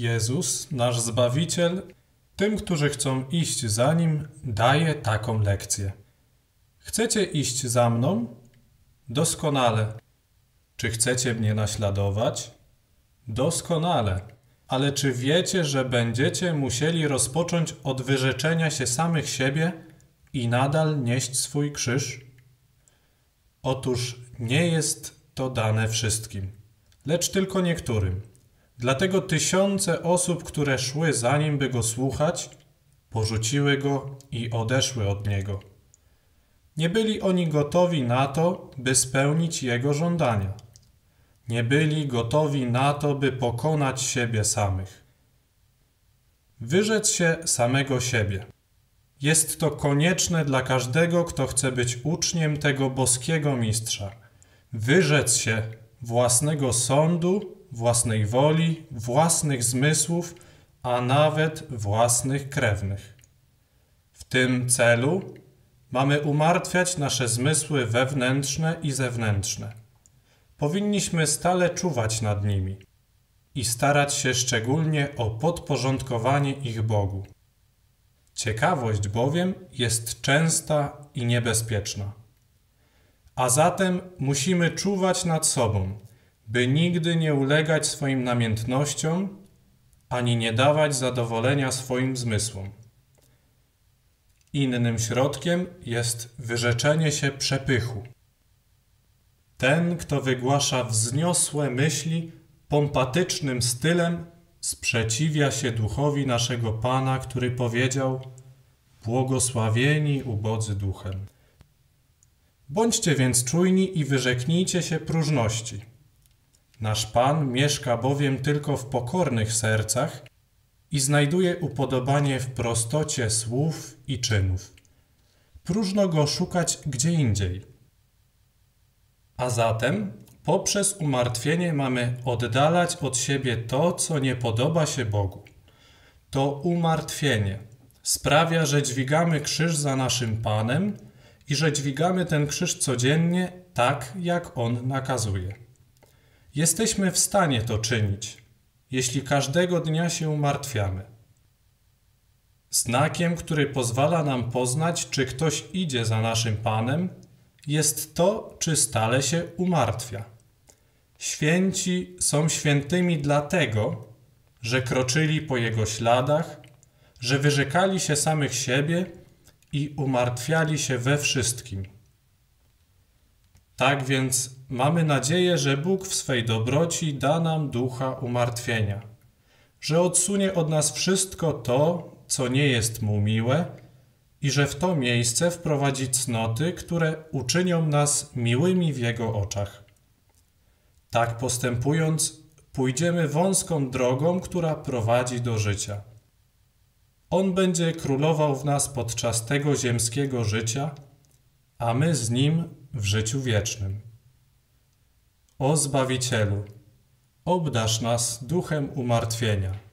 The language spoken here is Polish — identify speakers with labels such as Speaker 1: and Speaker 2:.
Speaker 1: Jezus, nasz Zbawiciel, tym, którzy chcą iść za Nim, daje taką lekcję. Chcecie iść za mną? Doskonale. Czy chcecie mnie naśladować? Doskonale. Ale czy wiecie, że będziecie musieli rozpocząć od wyrzeczenia się samych siebie i nadal nieść swój krzyż? Otóż nie jest to dane wszystkim, lecz tylko niektórym. Dlatego tysiące osób, które szły za Nim, by Go słuchać, porzuciły Go i odeszły od Niego. Nie byli oni gotowi na to, by spełnić Jego żądania. Nie byli gotowi na to, by pokonać siebie samych. Wyrzec się samego siebie. Jest to konieczne dla każdego, kto chce być uczniem tego boskiego mistrza. Wyrzec się własnego sądu, własnej woli, własnych zmysłów, a nawet własnych krewnych. W tym celu mamy umartwiać nasze zmysły wewnętrzne i zewnętrzne. Powinniśmy stale czuwać nad nimi i starać się szczególnie o podporządkowanie ich Bogu. Ciekawość bowiem jest częsta i niebezpieczna. A zatem musimy czuwać nad sobą, by nigdy nie ulegać swoim namiętnościom, ani nie dawać zadowolenia swoim zmysłom. Innym środkiem jest wyrzeczenie się przepychu. Ten, kto wygłasza wzniosłe myśli pompatycznym stylem, sprzeciwia się duchowi naszego Pana, który powiedział: błogosławieni ubodzy duchem. Bądźcie więc czujni i wyrzeknijcie się próżności. Nasz Pan mieszka bowiem tylko w pokornych sercach i znajduje upodobanie w prostocie słów i czynów. Próżno Go szukać gdzie indziej. A zatem poprzez umartwienie mamy oddalać od siebie to, co nie podoba się Bogu. To umartwienie sprawia, że dźwigamy krzyż za naszym Panem i że dźwigamy ten krzyż codziennie tak, jak On nakazuje. Jesteśmy w stanie to czynić, jeśli każdego dnia się umartwiamy. Znakiem, który pozwala nam poznać, czy ktoś idzie za naszym Panem, jest to, czy stale się umartwia. Święci są świętymi dlatego, że kroczyli po Jego śladach, że wyrzekali się samych siebie i umartwiali się we wszystkim. Tak więc mamy nadzieję, że Bóg w swej dobroci da nam ducha umartwienia, że odsunie od nas wszystko to, co nie jest Mu miłe, i że w to miejsce wprowadzi cnoty, które uczynią nas miłymi w Jego oczach. Tak postępując, pójdziemy wąską drogą, która prowadzi do życia. On będzie królował w nas podczas tego ziemskiego życia, a my z Nim w życiu wiecznym. O Zbawicielu, obdarz nas duchem umartwienia.